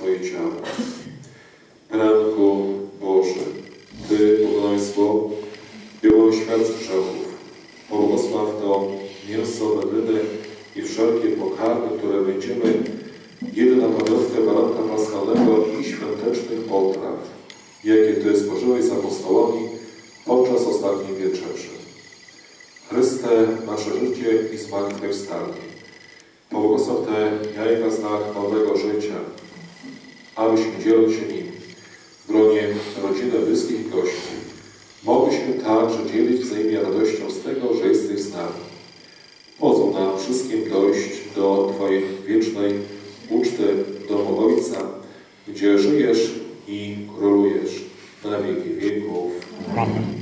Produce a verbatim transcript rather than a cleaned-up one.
swoje ciało. Ranku Boże, Ty, błogosław było świat z grzechów, pobłogosław to mięso wędliny i wszelkie pokarmy, które będziemy jedli na pamiątkę baranka paschalnego i świątecznych potraw, jakie Ty spożyłeś z apostołami podczas ostatniej wieczerzy. Chryste, nasze życie i zmartwychwstanie, pobłogosław te jajka znak nowego życia, abyśmy dzieląc się nim w gronie rodziny, bliskich i gości, mogliśmy także dzielić wzajemnie radością z tego, że jesteś z nami. Pozwól nam wszystkim dojść do Twojej wiecznej uczty w domu Ojca, gdzie żyjesz i królujesz na wieki wieków. Amen.